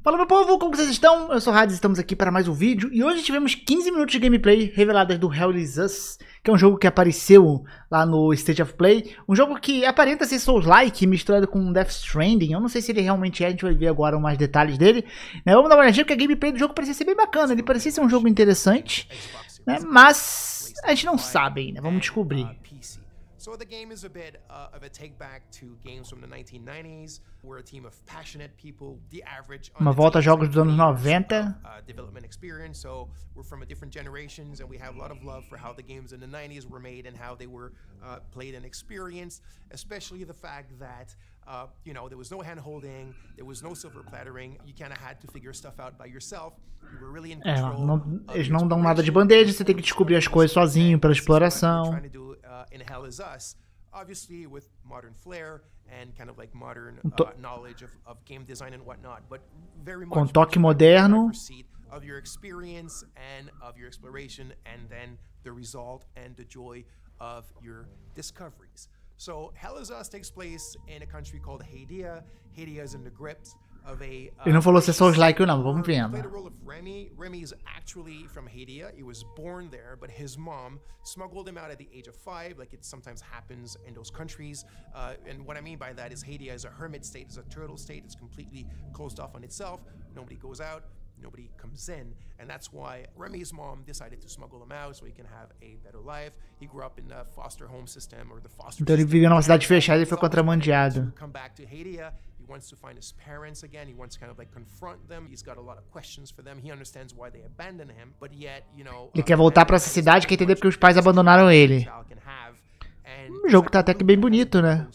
Fala meu povo, como vocês estão? Eu sou o Hades, estamos aqui para mais um vídeo e hoje tivemos 15 minutos de gameplay reveladas do Hell Is Us, que é um jogo que apareceu lá no State of Play, um jogo que aparenta ser Souls-like misturado com Death Stranding. Eu não sei se ele realmente é, a gente vai ver agora mais detalhes dele, né? Vamos dar uma olhadinha porque a gameplay do jogo parecia ser bem bacana, ele parecia ser um jogo interessante, né? Mas a gente não sabe ainda, vamos descobrir. So the game is a bit of a take back to games from the 1990s. We're a team of passionate people, the average. Uma volta a jogos dos anos 90. Development experience. So we're from a different generations, and we have a lot of love for how the games in the 90s were made and how they were played and experienced. Especially the fact that you know, there was no hand holding, there was no silver plattering. You kind of had to figure stuff out by yourself. You were really in control. Eles não dão nada de bandeja, você tem que descobrir as coisas sozinho pela exploração. In Hell Is Us, obviously with modern flair and kind of like modern knowledge of game design and whatnot, but very much com toque moderno of your experience and of your exploration, and then the result and the joy of your discoveries. So Hell Is Us takes place in a country called Hadia. Hadia is in the grips of a ele não falou se é Souls-like ou não, vamos vendo. Remy is actually from Hadia. He was born there, but his mom smuggled him out at the age of 5, like it sometimes happens in those countries. And what I mean by that is Hadia is a hermit state, is a turtle state. It's completely closed off on itself. Nobody goes out, nobody comes in, and that's why Remy's mom decided to smuggle him out so he can have a better life. He grew up in the foster home system or the foster. Então ele viveu numa cidade fechada e foi contrabandeado. Come back to Hadia. He wants to find his parents again. He wants to kind of like confront them. He's got a lot of questions for them. He understands why they abandoned him, but yet, you know, ele quer voltar para essa cidade, quer entender porque os pais abandonaram ele. O jogo tá até que bem bonito, né?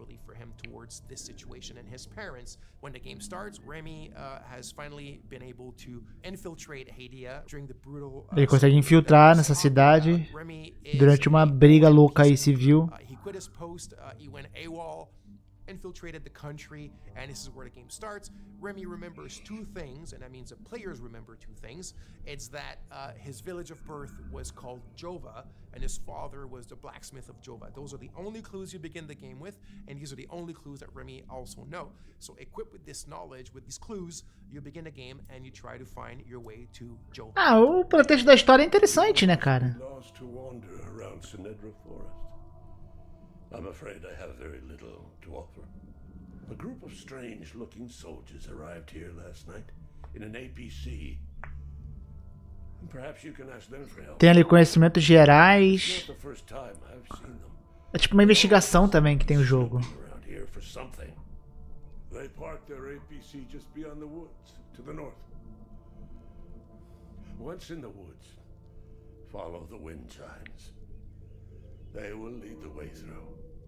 When the game starts, Remy has finally been able to infiltrate Hadia during the brutal. Ele consegue infiltrar nessa cidade durante uma briga louca aí civil. He quit his post. He went AWOL. Infiltrated the country, and this is where the game starts. Remy remembers two things, and that means the players remember two things. It's that his village of birth was called Jova, and his father was the blacksmith of Jova. Those are the only clues you begin the game with, and these are the only clues that Remy also know. So equipped with this knowledge, with these clues, you begin the game and you try to find your way to Jova. Ah, o pretexto da história é interessante, né, cara? I'm afraid I have very little to offer. A group of strange-looking soldiers arrived here last night in an APC. Perhaps you can ask them for help. Tem ali conhecimentos gerais. É tipo uma investigação também que tem o jogo. They parked their APC just beyond the woods to the north. Once in the woods, follow the wind chimes. They will lead the way through.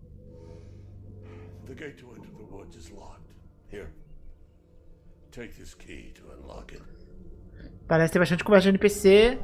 The gate to enter the woods is locked. Here. Take this key to unlock it. Parece ter bastante conversa de NPC.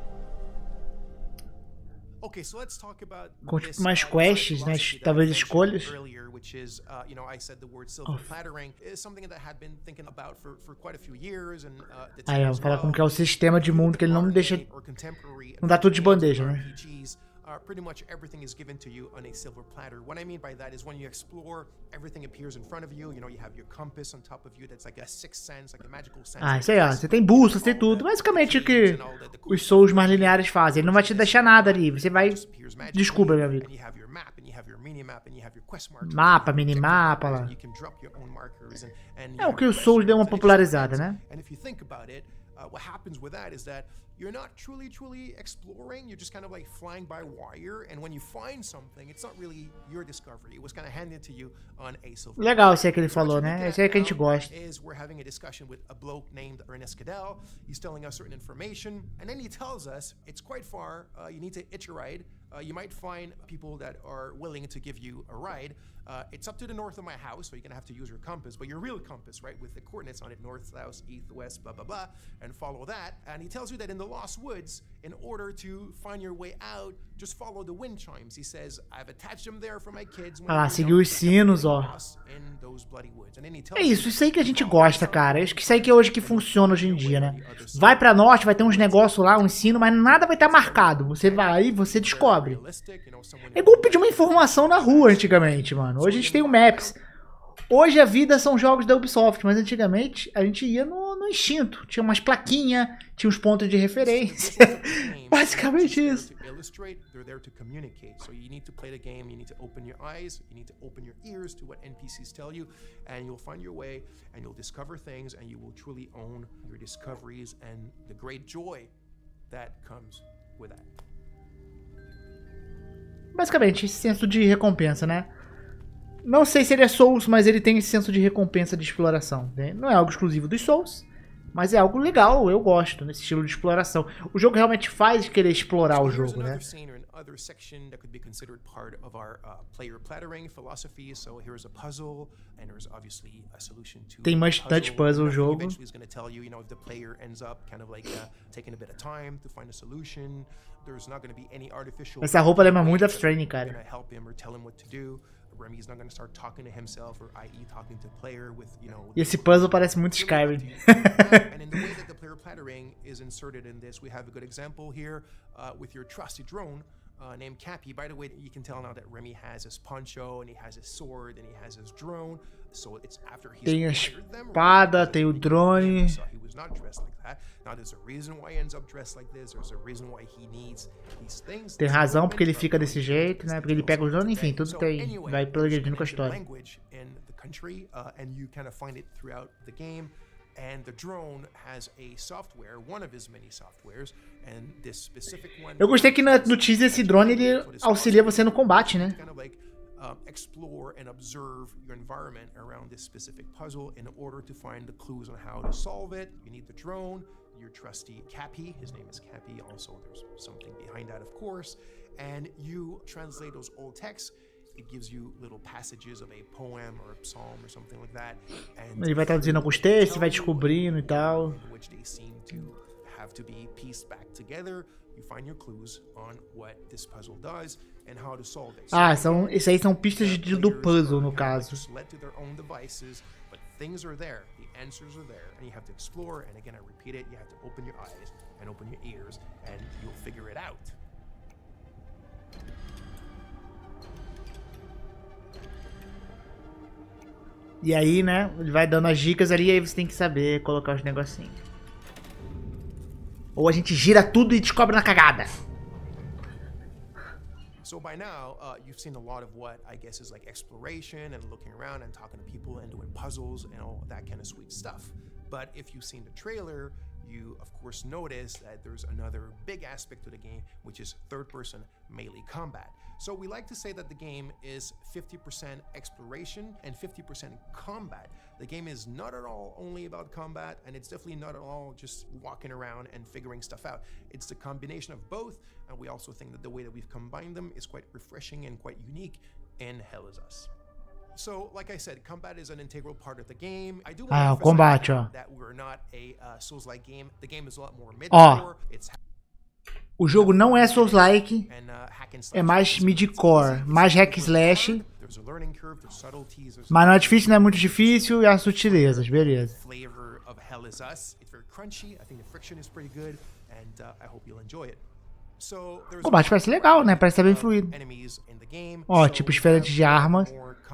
Okay, so let's talk about com tipo mais quests, né? Talvez escolhas. Which is, you know, I said the word silver plattering is something that I had been thinking about for quite a few years, and aí, eu vou falar como que é o sistema de mundo que ele não deixa, não dá tudo de bandeja, né? Pretty much everything is given to you on a silver platter. What I mean by that is when you explore, everything appears in front of you. You know, you have your compass on top of you. That's like a sixth sense, like a magical sense. Ah, isso aí, ó. Você tem bússola, você tem tudo. Basicamente o que os Souls mais lineares fazem. Ele não vai te deixar nada ali. Você vai... Descubra, meu amigo. Mapa, minimapa lá. É o que o Souls deu uma popularizada, né? What happens with that is that you're not truly exploring. You're just kind of like flying by wire, and when you find something, it's not really your discovery. It was kind of handed to you on a silver. Legal isso aí que ele falou, né? Isso aí que a gente gosta. We're having a discussion with a bloke named Ernest Cadell. He's telling us certain information, and then he tells us it's quite far. You need to hitch a ride. You might find people that are willing to give you a ride. It's up to the north of my house, so you're gonna have to use your compass, but your real compass, right, with the coordinates on it, north, south, east, west, blah, blah, blah, and follow that. And he tells you that in the Lost Woods, in order to find your way out, just follow the wind chimes. He says, I've attached them there for my kids. Ah, seguiu os sinos, ó. É isso aí que a gente gosta, cara. Acho que isso aí que é hoje que funciona hoje em dia, né? Vai pra norte, vai ter uns negócios lá, um sino, mas nada vai estar marcado. Você vai e você descobre. É igual pedir uma informação na rua antigamente, mano. Hoje a gente tem o Maps. Hoje a vida são jogos da Ubisoft, mas antigamente a gente ia no no instinto. Tinha umas plaquinhas, tinha uns pontos de referência. Basicamente isso. They're there to communicate. So you need to play the game, you need to open your eyes, you need to open your ears to what NPCs tell you, and you'll find your way, and you'll discover things, and you will truly own your discoveries and the great joy that comes with that. Basicamente, esse senso de recompensa, né? Não sei se ele é Souls, mas ele tem esse senso de recompensa de exploração, né? Não é algo exclusivo dos Souls, mas é algo legal, eu gosto nesse estilo de exploração. O jogo realmente faz querer explorar o jogo, né? Tem bastante puzzle o jogo. Essa roupa lembra muito Death Stranding, cara. Remy's not going to start talking to himself, or i.e. talking to player with, you know. E esse puzzle parece muito Skyrim. And in the way that the player plattering is inserted in this, we have a good example here with your trusty drone named Cappy. By the way, you can tell now that Remy has his poncho, and he has his sword, and he has his drone. So it's after he's tem a espada, tem o drone. So he was not dressed like that. Now there's a reason why he ends up dressed like this. There's a reason why he needs these things. Tem razão porque ele fica desse jeito, né? Porque ele pega os drones, enfim, tudo tem, vai progredindo com a história. And the drone has a software, one of his many softwares, and this specific one. Eu gostei que no teaser esse drone ele auxilia você no combate, né? Kind of like explore and observe your environment around this specific puzzle in order to find the clues on how to solve it. You need the drone, your trusty Cappy. His name is Cappy. Also, there's something behind that, of course. And you translate those old texts. It gives you little passages of a poem or a psalm or something like that. And ele vai traduzindo alguns textos, vai descobrindo e tal. Which they seem to have to be pieced back together. You find your clues on what this puzzle does and how to solve it. Ah, isso aí são pistas do puzzle no caso. Led to their own devices, but things are there. The answers are there, and you have to explore. And again, I repeat it: you have to open your eyes and open your ears, and you'll figure it out. E aí, né, ele vai dando as dicas ali e aí você tem que saber colocar os negocinhos. Ou a gente gira tudo e descobre na cagada. So by now, you've seen a lot of what I guess is like exploration and looking around and talking to people and doing puzzles and all that kind of sweet stuff. But if you've seen the trailer, you of course notice that there's another big aspect to the game, which is third-person melee combat. So we like to say that the game is 50% exploration and 50% combat. The game is not at all only about combat, and it's definitely not at all just walking around and figuring stuff out. It's the combination of both, and we also think that the way that we've combined them is quite refreshing and quite unique in Hell Is Us. So, like I said, combat is an integral part of the game. I do want to emphasize that we're not a Souls-like game. The game is a lot more mid-core. O jogo não é Souls-like, é mais mid-core, mais hack slash, mas não é difícil, não é muito difícil, e as sutilezas, beleza. O combate parece legal, né? Parece estar bem fluido. Ó, tipos diferentes de armas.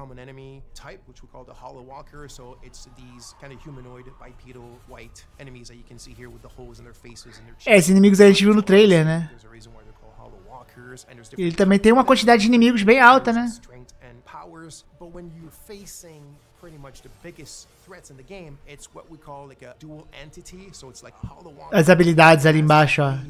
É, esses inimigos aí a gente viu no trailer, né? Ele também tem uma quantidade de inimigos bem alta, né? As habilidades ali embaixo, ó.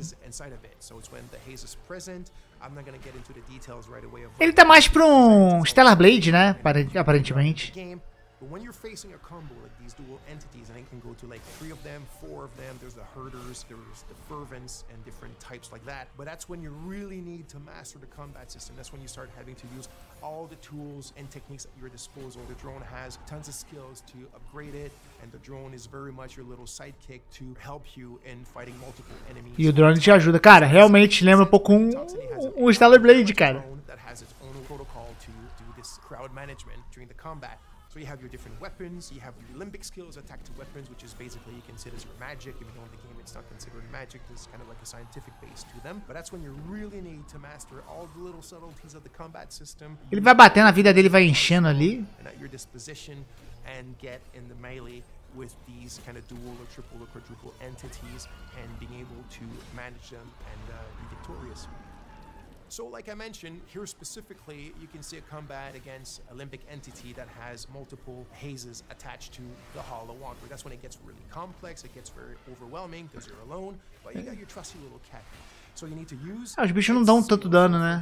Ele tá mais pra um Stellar Blade, né? Aparentemente. But when you're facing a combo like these dual entities, and it can go to like 3 of them, 4 of them, there's the herders, there's the fervents, and different types like that. But that's when you really need to master the combat system. That's when you start having to use all the tools and techniques at your disposal. The drone has tons of skills to upgrade it, and the drone is very much your little sidekick to help you in fighting multiple enemies. E o drone te ajuda. Cara, realmente lembra um pouco um Stellar Blade, cara. That has its own protocol to do this crowd management during the combat. So you have your different weapons, you have your limbic skills, attack to weapons, which is basically you consider as your magic, even though in the game it's not considered magic, there's kind of like a scientific base to them. But that's when you really need to master all the little subtleties of the combat system. Ele vai batendo, a vida dele vai enchendo ali. And at your disposition and get in the melee with these kind of dual or triple or quadruple entities and being able to manage them and be victorious. So like I mentioned, here specifically, you can see a combat against a limbic entity that has multiple hazes attached to the Hollow Wanderer. That's when it gets really complex, it gets very overwhelming because you're alone, but you got your trusty little Cappy. So you need to use... Os bichos não dão tanto dano, né?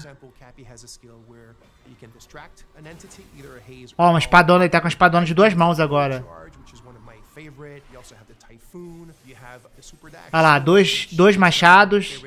Ó, uma espadona, ele tá com a espadona de 2 mãos agora. Olha lá, dois machados.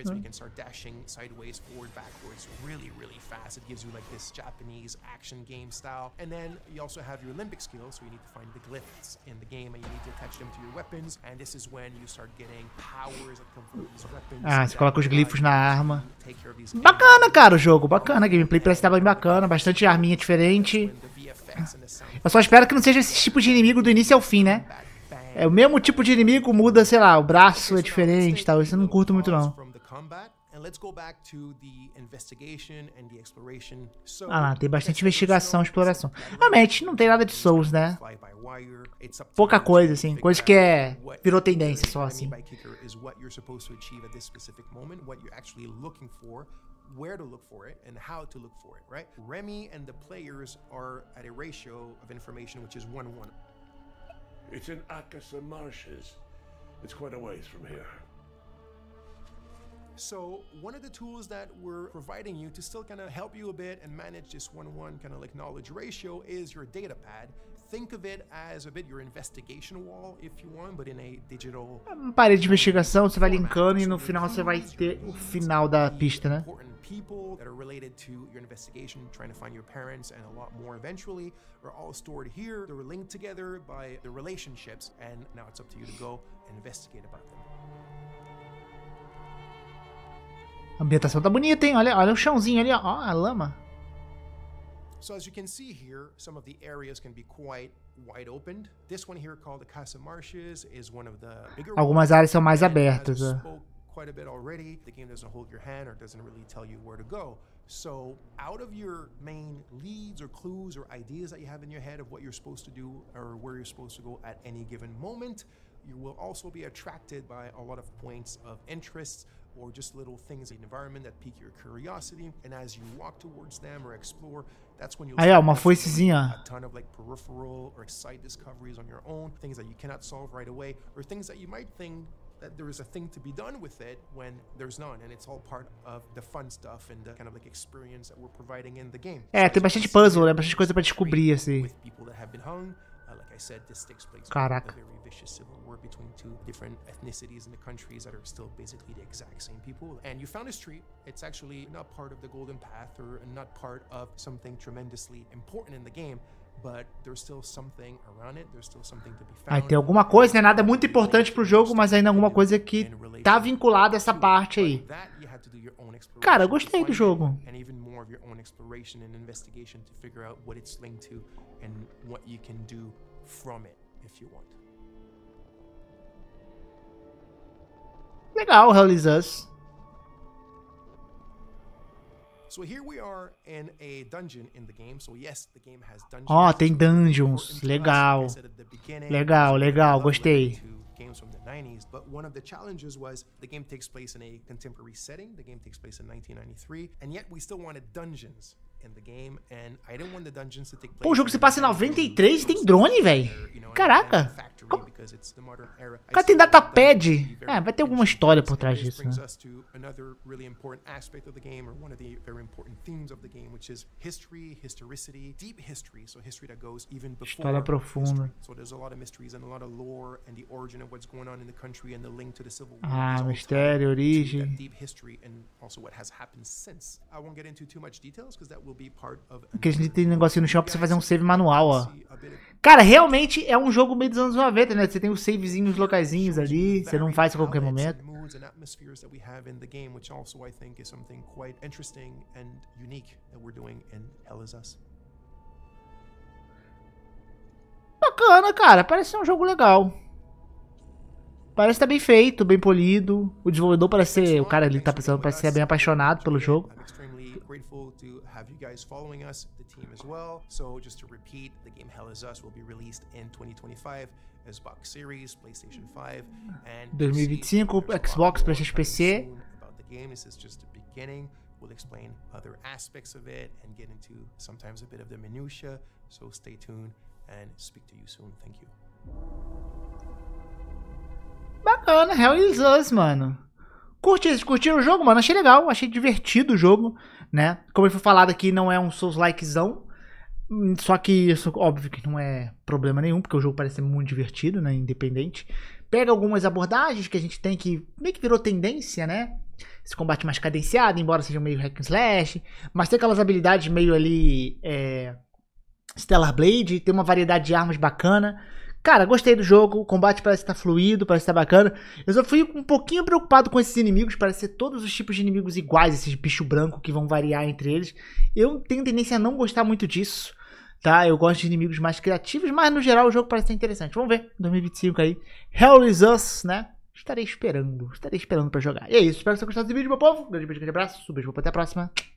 It gives you like this Japanese action game style. And then you also have your limbic skills, so you need to find the glyphs in the game and you need to attach them to your weapons. And this is when you start getting powers that come from these weapons. Ah, você coloca os glifos na arma. Bacana, cara, o jogo. Bacana, a gameplay parece estar bem bacana. Bastante arminha diferente. Eu só espero que não seja esse tipo de inimigo do início ao fim, né? É o mesmo tipo de inimigo, muda, sei lá, o braço é diferente e tal. Isso eu não curto muito, não. Ah lá, tem bastante investigação e exploração. Realmente, não tem nada de Souls, né? Pouca coisa, assim. Coisa que virou tendência só, assim. Where to look for it and how to look for it, right? Remy and the players are at a ratio of information which is 1-1. It's in Akasa Marshes. It's quite a ways from here. So one of the tools that we're providing you to still kind of help you a bit and manage this 1-1 kind of like knowledge ratio is your data pad. Think of it as a bit your investigation wall, if you want, but in a digital... Parede de investigação, você vai linkando e no final você vai ter o final da pista, né? People that are related to your investigation, trying to find your parents and a lot more eventually, are all stored here. They're linked together by the relationships, and now it's up to you to go and investigate about them. A ambientação tá bonita, hein? Olha o chãozinho ali, ó, a lama. So as you can see here, some of the areas can be quite wide opened. This one here called the Casa Marshes is one of the bigger. Algumas áreas são mais abertas, quite a bit already. The game doesn't hold your hand or doesn't really tell you where to go. So out of your main leads or clues or ideas that you have in your head of what you're supposed to do or where you're supposed to go at any given moment, you will also be attracted by a lot of points of interest or just little things in the environment that pique your curiosity. And as you walk towards them or explore, that's when you'll see a ton of like peripheral or side discoveries on your own, things that you cannot solve right away, or things that you might think that there is a thing to be done with it when there's none, and it's all part of the fun stuff and the kind of like experience that we're providing in the game. Tem bastante puzzle, né? Bastante coisa pra descobrir, assim. Caraca. Vicious civil war between two different ethnicities in the countries that are still basically the exact same people. And you found a street. It's actually not part of the Golden Path or not part of something tremendously important in the game. But there's still something around it. There's still something to be found. Aí tem alguma coisa, né? Nada muito importante pro jogo, mas ainda alguma coisa que tá vinculada a essa parte aí. Cara, eu gostei do jogo. And even more of your own exploration and investigation to figure out what it's linked to and what you can do from it if you want. Legal, Hell Us. So here we are in a dungeon in the game. So yes, the game has dungeons. Ó, tem dungeons. Legal. Legal, gostei. Games from the 90s, but one of the challenges was the game takes place in a contemporary setting. The game takes place in 1993, and yet we still wanted dungeons in the game, and I didn't want the dungeons to take place. Pô, o jogo se passa em 93 e tem drone, velho. Caraca. O cara tem datapad. Ah, vai ter alguma história por trás disso, né? História profunda. Ah, mistério, origem. Porque a gente tem um negocinho no chão pra você fazer um save manual, ó. Cara, realmente é um jogo meio dos anos 90, né? Você tem os savezinhos locaizinhos ali, você não faz a qualquer momento. Bacana, cara. Parece ser um jogo legal. Parece estar bem feito, bem polido. O desenvolvedor parece ser... O cara ali tá pensando, parece ser bem apaixonado pelo jogo. grateful to have you guys following us, the team as well. So just to repeat, the game Hell is Us will be released in 2025 as Xbox Series, PlayStation 5, and 2025, Xbox, PlayStation PC. About the game, this is just the beginning. We'll explain other aspects of it and get into sometimes a bit of the minutia. So stay tuned and speak to you soon. Thank you. Bacana, Hell is Us, mano. Curtiram o jogo, mano? Achei legal, achei divertido o jogo, né? Como foi falado aqui, não é um Souls-likezão. Só que isso, óbvio que não é problema nenhum, porque o jogo parece ser muito divertido, né? Independente. Pega algumas abordagens que a gente tem que meio que virou tendência, né? Esse combate mais cadenciado, embora seja meio hack and slash. Mas tem aquelas habilidades meio ali... Stellar Blade, tem uma variedade de armas bacana. Cara, gostei do jogo, o combate parece estar fluido, parece estar bacana. Eu só fui um pouquinho preocupado com esses inimigos, parece ser todos os tipos de inimigos iguais, esses bichos brancos que vão variar entre eles. Eu tenho tendência a não gostar muito disso, tá? Eu gosto de inimigos mais criativos, mas no geral o jogo parece ser interessante. Vamos ver, 2025 aí, Hell is Us, né? Estarei esperando pra jogar. E é isso, espero que você tenha gostado desse vídeo, meu povo. Grande beijo, grande abraço, beijo, até a próxima.